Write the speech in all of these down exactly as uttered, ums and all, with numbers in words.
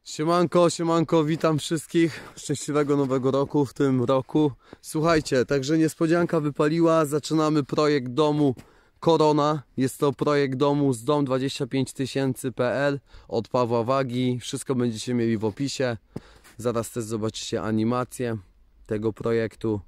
Siemanko, siemanko, witam wszystkich. Szczęśliwego nowego roku w tym roku. Słuchajcie, także niespodzianka wypaliła. Zaczynamy projekt domu Korona. Jest to projekt domu z dom dwadzieścia pięć tysięcy kropka p l od Pawła Wagi. Wszystko będziecie mieli w opisie. Zaraz też zobaczycie animację tego projektu.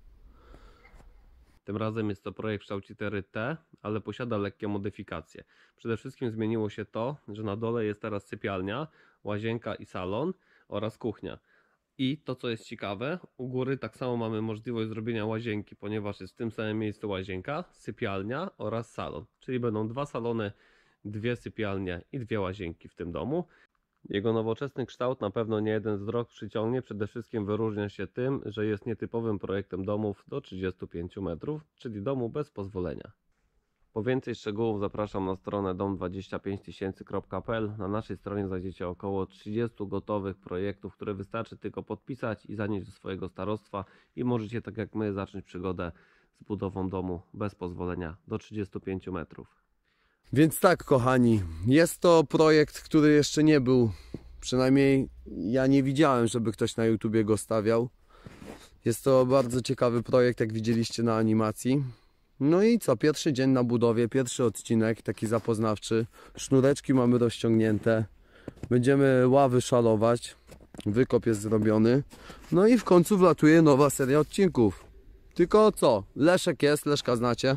Tym razem jest to projekt w kształcie litery T, ale posiada lekkie modyfikacje. Przede wszystkim zmieniło się to, że na dole jest teraz sypialnia, łazienka i salon oraz kuchnia. I to, co jest ciekawe, u góry tak samo mamy możliwość zrobienia łazienki, ponieważ jest w tym samym miejscu łazienka, sypialnia oraz salon. Czyli będą dwa salony, dwie sypialnie i dwie łazienki w tym domu. Jego nowoczesny kształt na pewno nie jeden wzrok przyciągnie. Przede wszystkim wyróżnia się tym, że jest nietypowym projektem domów do trzydziestu pięciu metrów, czyli domu bez pozwolenia. Po więcej szczegółów zapraszam na stronę dom dwadzieścia pięć tysięcy kropka p l. Na naszej stronie znajdziecie około trzydziestu gotowych projektów, które wystarczy tylko podpisać i zanieść do swojego starostwa i możecie, tak jak my, zacząć przygodę z budową domu bez pozwolenia do trzydziestu pięciu metrów. Więc tak, kochani, jest to projekt, który jeszcze nie był, przynajmniej ja nie widziałem, żeby ktoś na YouTubie go stawiał. Jest to bardzo ciekawy projekt, jak widzieliście na animacji. No i co, pierwszy dzień na budowie, pierwszy odcinek, taki zapoznawczy. Sznureczki mamy rozciągnięte. Będziemy ławy szalować. Wykop jest zrobiony. No i w końcu wlatuje nowa seria odcinków. Tylko co? Leszek jest, Leszka znacie.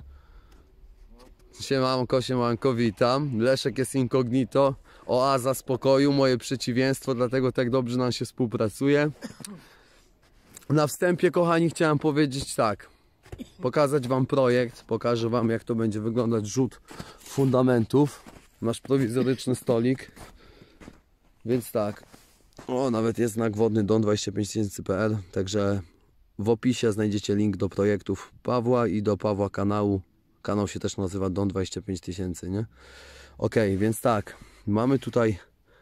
Siemanko, siemanko, witam. Leszek jest incognito. Oaza spokoju, moje przeciwieństwo, dlatego tak dobrze nam się współpracuje. Na wstępie, kochani, chciałem powiedzieć tak. Pokazać wam projekt, pokażę wam, jak to będzie wyglądać rzut fundamentów. Nasz prowizoryczny stolik. Więc tak. O, nawet jest znak wodny dom dwadzieścia pięć tysięcy kropka p l. Także w opisie znajdziecie link do projektów Pawła i do Pawła kanału. Kanał się też nazywa dom dwadzieścia pięć tysięcy, nie? Ok, więc tak. Mamy tutaj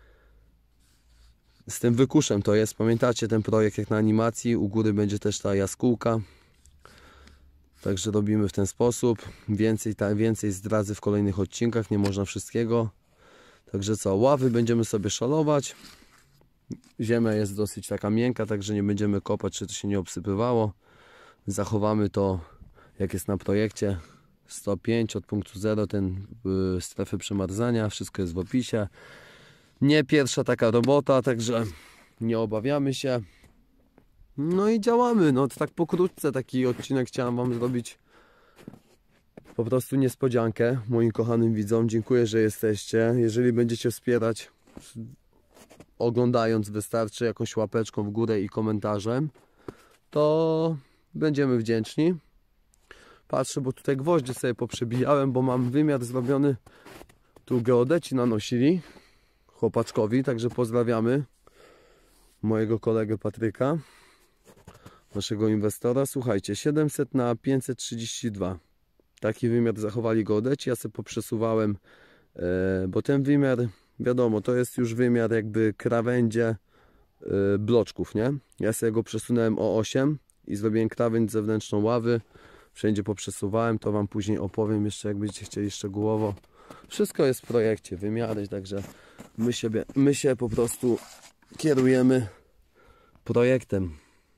z tym wykuszem to jest. Pamiętacie ten projekt jak na animacji? U góry będzie też ta jaskółka. Także robimy w ten sposób. Więcej, ta, więcej zdradzę w kolejnych odcinkach. Nie można wszystkiego. Także co? Ławy będziemy sobie szalować. Ziemia jest dosyć taka miękka, także nie będziemy kopać, czy to się nie obsypywało. Zachowamy to, jak jest na projekcie. sto pięć od punktu zero, ten y, strefy przemarzania. Wszystko jest w opisie. Nie pierwsza taka robota, także nie obawiamy się. No i działamy. No to tak pokrótce taki odcinek chciałem wam zrobić. Po prostu niespodziankę moim kochanym widzom. Dziękuję, że jesteście. Jeżeli będziecie wspierać, oglądając, wystarczy jakąś łapeczką w górę i komentarzem, to będziemy wdzięczni. Patrzę, bo tutaj gwoździe sobie poprzebijałem, bo mam wymiar zrobiony. Tu geodeci nanosili chłopaczkowi, także pozdrawiamy mojego kolegę Patryka, naszego inwestora. Słuchajcie, siedemset na pięćset trzydzieści dwa. Taki wymiar zachowali geodeci. Ja sobie poprzesuwałem, bo ten wymiar, wiadomo, to jest już wymiar jakby krawędzie bloczków, nie? Ja sobie go przesunąłem o osiem i zrobiłem krawędź zewnętrzną ławy. Wszędzie poprzesuwałem, to wam później opowiem jeszcze, jak będziecie chcieli szczegółowo. Wszystko jest w projekcie, wymiary, także my, siebie, my się po prostu kierujemy projektem.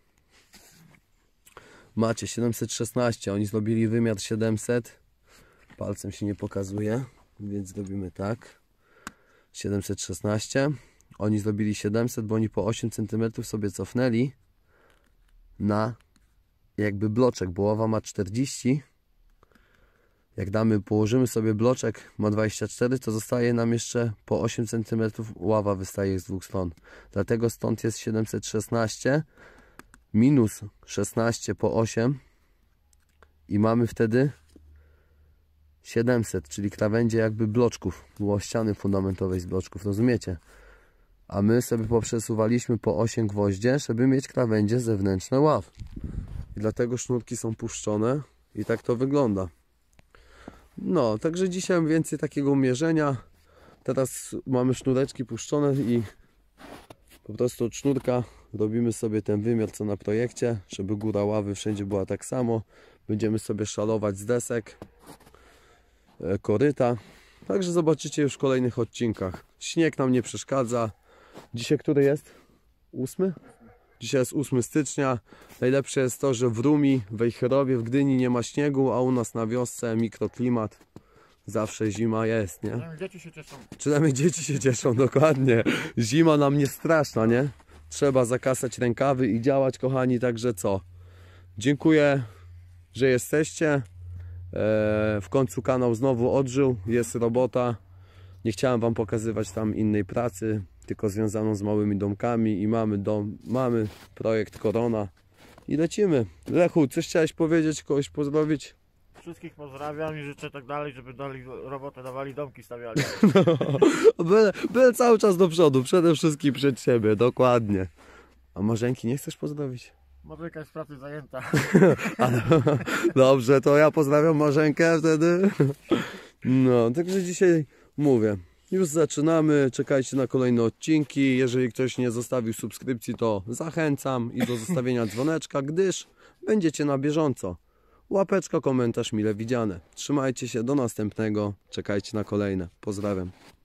Macie siedemset szesnaście, oni zrobili wymiar siedemset. Palcem się nie pokazuje, więc zrobimy tak. siedemset szesnaście. Oni zrobili siedemset, bo oni po osiem centymetrów sobie cofnęli na jakby bloczek, bo ława ma czterdzieści. Jak damy, położymy sobie bloczek, ma dwadzieścia cztery, to zostaje nam jeszcze po osiem centymetrów ława wystaje z dwóch stron. Dlatego stąd jest siedemset szesnaście minus szesnaście po osiem i mamy wtedy siedemset, czyli krawędzie jakby bloczków, było ściany fundamentowej z bloczków, rozumiecie? A my sobie poprzesuwaliśmy po osiem gwoździe, żeby mieć krawędzie zewnętrzne ław. I dlatego sznurki są puszczone i tak to wygląda. No, także dzisiaj więcej takiego mierzenia. Teraz mamy sznureczki puszczone i po prostu od sznurka robimy sobie ten wymiar co na projekcie, żeby góra ławy wszędzie była tak samo. Będziemy sobie szalować z desek, koryta. Także zobaczycie już w kolejnych odcinkach. Śnieg nam nie przeszkadza. Dzisiaj który jest? ósmy? Dzisiaj jest ósmego stycznia. Najlepsze jest to, że w Rumi, w Wejherowie, w Gdyni nie ma śniegu, a u nas na wiosce mikroklimat. Zawsze zima jest, nie? Przynajmniej dzieci się cieszą. Przynajmniej dzieci się cieszą, dokładnie. Zima nam nie straszna, nie? Trzeba zakasać rękawy i działać, kochani, także co? Dziękuję, że jesteście. Eee, w końcu kanał znowu odżył, jest robota. Nie chciałem wam pokazywać tam innej pracy, tylko związaną z małymi domkami i mamy dom, mamy projekt Korona i lecimy. Lechu, coś chciałeś powiedzieć, kogoś pozdrowić? Wszystkich pozdrawiam i życzę tak dalej, żeby dali robotę, dawali domki, stawiali. No, byle, byle cały czas do przodu, przede wszystkim przed siebie, dokładnie. A Marzenki nie chcesz pozdrowić? Marzenka jest w pracy zajęta. Ale, dobrze, to ja pozdrawiam Marzenkę wtedy. No, także dzisiaj mówię, już zaczynamy, czekajcie na kolejne odcinki. Jeżeli ktoś nie zostawił subskrypcji, to zachęcam i do zostawienia dzwoneczka, gdyż będziecie na bieżąco. Łapeczka, komentarz mile widziane. Trzymajcie się, do następnego, czekajcie na kolejne. Pozdrawiam.